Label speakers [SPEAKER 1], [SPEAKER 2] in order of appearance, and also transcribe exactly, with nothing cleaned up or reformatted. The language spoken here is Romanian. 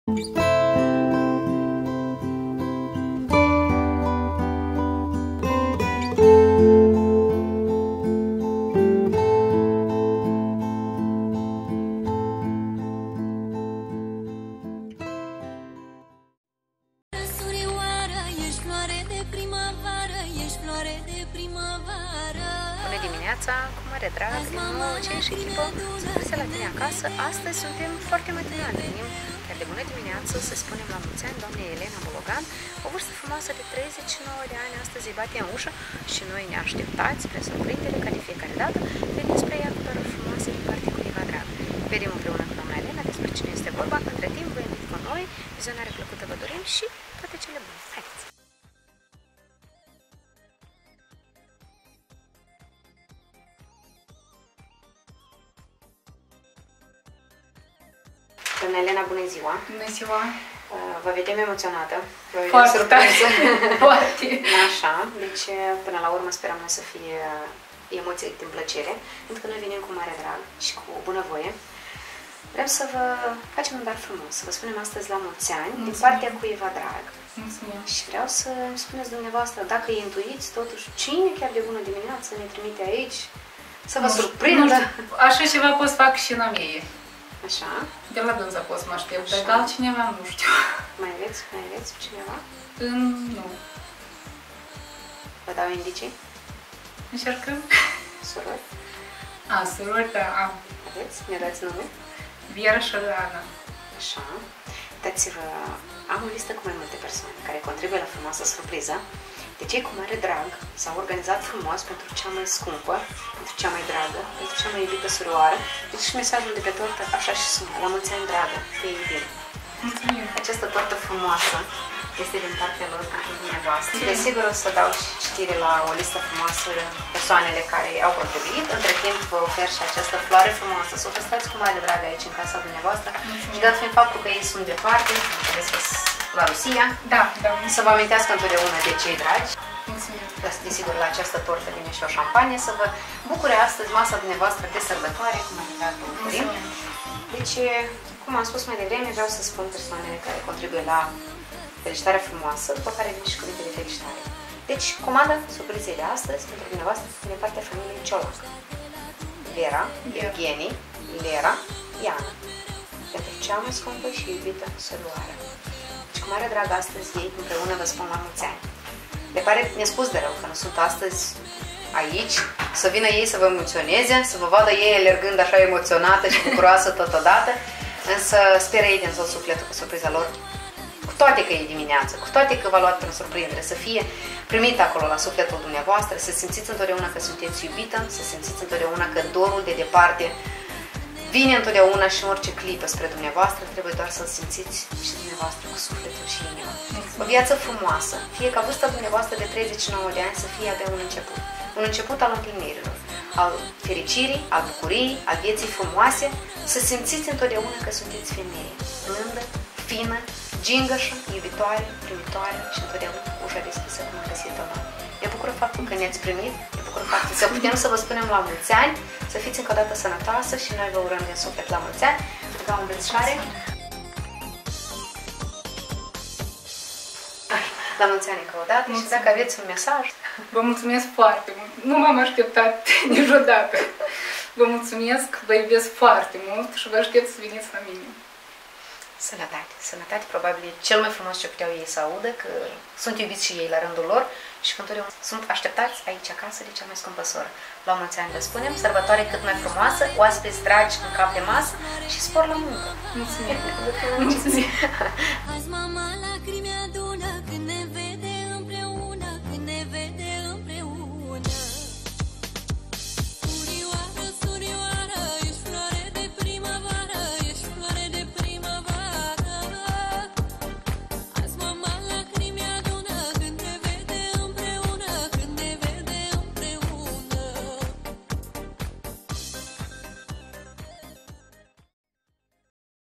[SPEAKER 1] Bună dimineața, cu mare drag, din nou cei și echipă, surprize la tine acasă. Astăzi suntem foarte matinali, venim chiar de bună dimineață să spunem la mulți ani doamnei Elena Bologan, o vârstă frumoasă de treizeci și nouă de ani, astăzi îi bate în ușă și noi ne așteptați spre surprindere ca de fiecare dată, venim spre ea cu doar frumoase din partea cuiva drag. Vedem împreună cu doamna Elena despre cine este vorba, între timp vă invit cu noi, vizionare plăcută vă dorim și toate cele bune. Haideți! Doamna Elena, bună ziua!
[SPEAKER 2] Bună ziua!
[SPEAKER 1] Vă vedem emoționată. Vă vedem
[SPEAKER 2] Foarte
[SPEAKER 1] surpriză.
[SPEAKER 2] Foarte.
[SPEAKER 1] Așa, deci până la urmă sperăm noi să fie emoții din plăcere, pentru că noi venim cu mare drag și cu bunăvoie. Vrem să vă facem un dar frumos, să vă spunem astăzi la mulți ani, din partea cuiva drag.
[SPEAKER 2] Mulțumim.
[SPEAKER 1] Și vreau să îmi spuneți dumneavoastră, dacă îi intuiți totuși, cine chiar de bună dimineață ne trimite aici, să vă surprindă.
[SPEAKER 2] Așa ceva pot să fac și la mie.
[SPEAKER 1] Așa.
[SPEAKER 2] De la dânsa pot să mă aștept, dar de altcineva nu știu.
[SPEAKER 1] Mai aveți? Mai aveți cineva?
[SPEAKER 2] Nu.
[SPEAKER 1] Vă dau indicii?
[SPEAKER 2] Încercăm?
[SPEAKER 1] Surori?
[SPEAKER 2] A, surori, da, am.
[SPEAKER 1] Aveți? Ne dați nume?
[SPEAKER 2] Viera și Ana.
[SPEAKER 1] Așa. Uitați-vă, am o listă cu mai multe persoane care contribuie la frumoasă surpriză. De cei cu mare drag s-au organizat frumos pentru cea mai scumpă, pentru cea mai dragă, pentru cea mai iubită surioară. Deci și mesajul de pe tortă așa și sună. La mulți ani, dragă, te iubim.
[SPEAKER 2] Mulțumim.
[SPEAKER 1] Această tortă frumoasă este din partea lor pentru dumneavoastră. Desigur o să dau citire la o listă frumoasă persoanele care au contribuit. Între timp vă ofer și această floare frumoasă. Să o păstrați cu mare drag aici în casa dumneavoastră. Mulțumim. Și dat fiind faptul că ei sunt departe, la Rusia,
[SPEAKER 2] da, da.
[SPEAKER 1] Să vă amintească întotdeauna de cei dragi.
[SPEAKER 2] Mulțumim.
[SPEAKER 1] Desigur, la această tortă vine și o șampanie, să vă bucure astăzi masa dumneavoastră de sărbătoare, cum am dat vă oferim. Deci, cum am spus mai devreme, vreau să spun persoanele care contribuie la felicitarea frumoasă, după care vin și cuvinte de felicitare. Deci, comanda surprizei de astăzi pentru dumneavoastră din partea familiei Ciolac. Vera, Evgeni, Lera, Iana. Pentru cea mai scumpă și iubită surioară. Deci, cu mare drag, astăzi ei împreună vă spun la mulți ani. Le pare nespus de rău că nu sunt astăzi aici, să vină ei să vă emoționeze, să vă vadă ei alergând așa emoționată și bucuroasă totodată, însă speră ei din tot sufletul cu surpriza lor, cu toate că e dimineață, cu toate că v-a luat prin surprindere, să fie primit acolo la sufletul dumneavoastră, să simțiți întotdeauna că sunteți iubită, să simțiți întotdeauna că dorul de departe vine întotdeauna și în orice clipă spre dumneavoastră, trebuie doar să-l simțiți și dumneavoastră cu sufletul și inima. O viață frumoasă, fie ca vârsta dumneavoastră de treizeci și nouă de ani să fie abia un început. Un început al împlinirilor, al fericirii, al bucuriei, al vieții frumoase, să simțiți întotdeauna că sunteți femeie, blândă, fină, gingășă, iubitoare, primitoare și întotdeauna cu ușa deschisă cum a găsit-o noi. Ne bucură faptul că ne-ați primit, ne bucură faptul că putem să vă spunem la mulți ani, să fiți încă o dată sănătoasă și noi vă urăm din suflet la mulți ani. Ca o îmbrățișare. La mulți ani încă o dată. Mulțumesc. Și dacă aveți un mesaj.
[SPEAKER 2] Vă mulțumesc foarte mult. Nu m-am așteptat niciodată. Vă mulțumesc, vă iubesc foarte mult și vă aștept să veniți la mine.
[SPEAKER 1] Sănătate. Sănătate probabil e cel mai frumos ce puteau ei să audă, că sunt iubiți și ei la rândul lor și că întotdeauna sunt așteptați aici acasă de cea mai scumpă soră. La mulți ani vă spunem, sărbătoare cât mai frumoasă, oaspeți dragi în cap de masă și spor la muncă.
[SPEAKER 2] Mulțumim! Mulțumim!